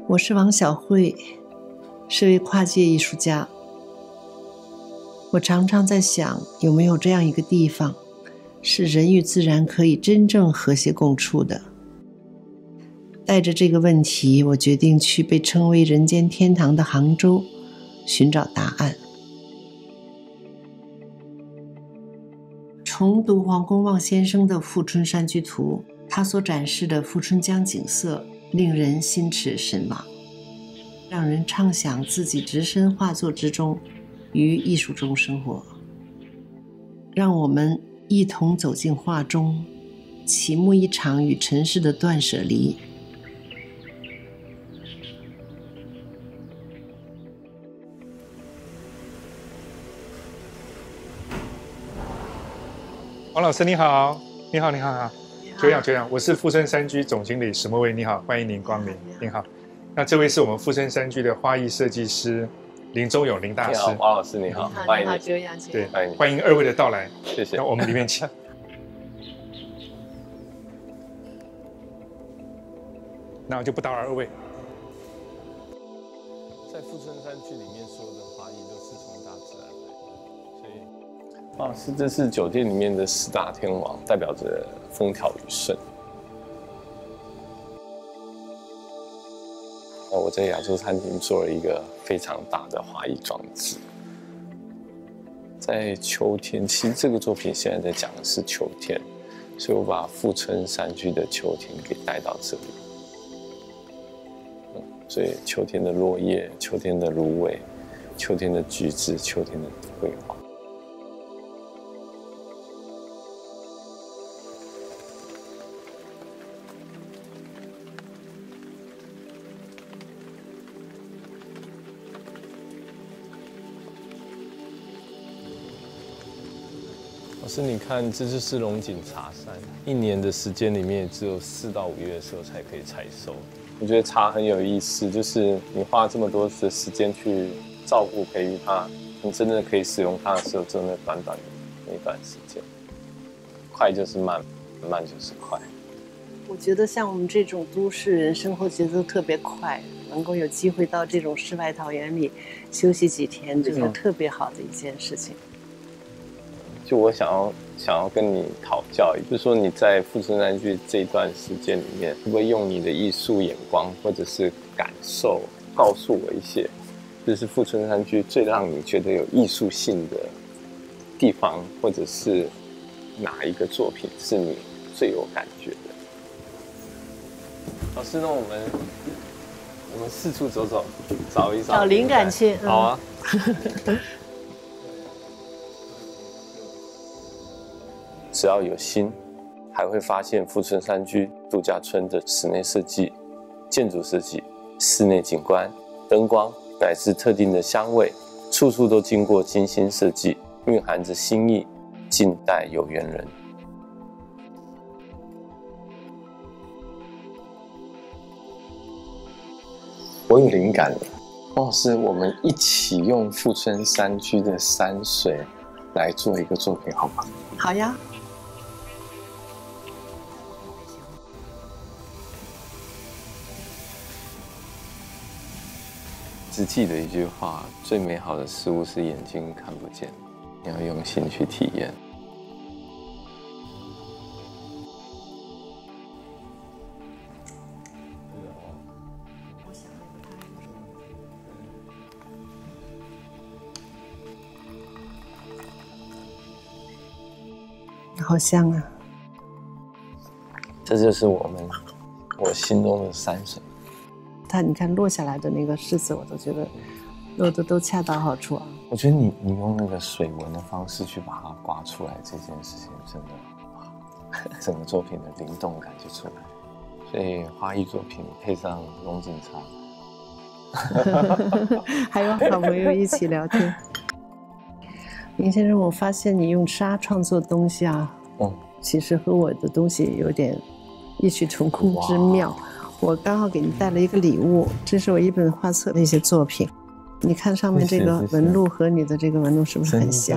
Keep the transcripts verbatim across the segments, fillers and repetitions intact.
我是王晓慧，是位跨界艺术家。我常常在想，有没有这样一个地方，是人与自然可以真正和谐共处的。带着这个问题，我决定去被称为人间天堂的杭州寻找答案。重读黄公望先生的《富春山居图》，他所展示的富春江景色令人心驰神往，让人畅想自己置身画作之中，于艺术中生活。让我们一同走进画中，启幕一场与尘世的断舍离。 王老师你好，你好，你好，你好，久仰久仰，我是富春山居总经理史墨威，你好，欢迎您光临，您好。那这位是我们富春山居的花艺设计师林宗勇林大师。 你好，王老师你好，欢迎你。 久仰久仰。 对， 欢迎欢迎二位的到来， 谢谢。 那我们里面请。那我就不打扰二位。 在富春山居里面，所有的花艺都是从大自然来的，所以。王老师，这是酒店里面的四大天王，代表着风调雨顺。那我在亚洲餐厅做了一个非常大的花艺装置。在秋天，其实这个作品现在在讲的是秋天，所以我把富春山居的秋天给带到这里。嗯，所以秋天的落叶、秋天的芦苇、秋天的橘子、秋天的桂花。老师，你看，这就是龙井茶山，一年的时间里面，也只有四到五月的时候才可以采收。我觉得茶很有意思，就是你花这么多的时间去照顾、培育它，你真的可以使用它的时候，真的短短的那段时间，快就是慢，慢就是快。 我觉得像我们这种都市人，生活节奏特别快，能够有机会到这种世外桃源里休息几天，这是特别好的一件事情。 就我想要想要跟你讨教，也就是说你在富春山居这段时间里面，会不会用你的艺术眼光或者是感受，告诉我一些，就是富春山居最让你觉得有艺术性的地方，或者是哪一个作品是你最有感觉的？老师，那我们我们四处走走，找一找找灵感去。 好啊。只要有心，还会发现富春山居度假村的室内设计、建筑设计、室内景观、灯光乃至特定的香味，处处都经过精心设计，蕴含着心意，静待有缘人。我有灵感了，王老师，我们一起用富春山居的山水来做一个作品，好吗？ 好呀。 只记得一句话：最美好的事物是眼睛看不见，你要用心去体验。 好香啊！ 这就是我们我心中的山水。 它你看落下来的那个柿子，我都觉得落的都恰到好处啊。 我觉得你你用那个水纹的方式去把它刮出来，这件事情真的，整个作品的灵动感就出来。所以花艺作品配上龙井茶， 还有好朋友一起聊天。林先生，我发现你用沙创作的东西啊，嗯，其实和我的东西有点异曲同工之妙。我刚好给你带了一个礼物，这是我一本画册的一些作品。你看上面这个纹路和你的这个纹路是不是很像？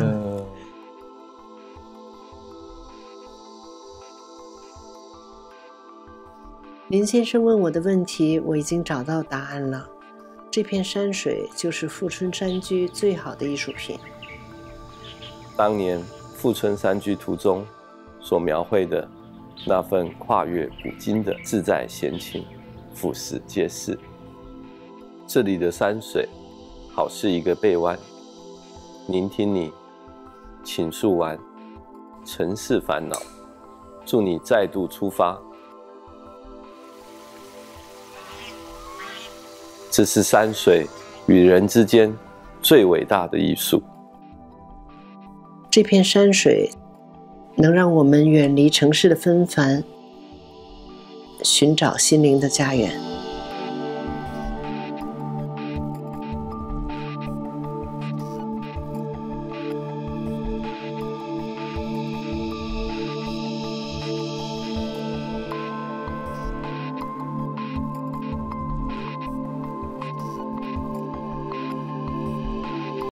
林先生问我的问题，我已经找到答案了。这片山水就是富春山居最好的艺术品。 当年富春山居图中所描绘的那份跨越古今的自在闲情，俯拾皆是。这里的山水好似一个背弯，聆听你倾诉完尘世烦恼，祝你再度出发。这是山水与人之间最伟大的艺术。 这片山水能让我们远离城市的纷繁，寻找心灵的家园。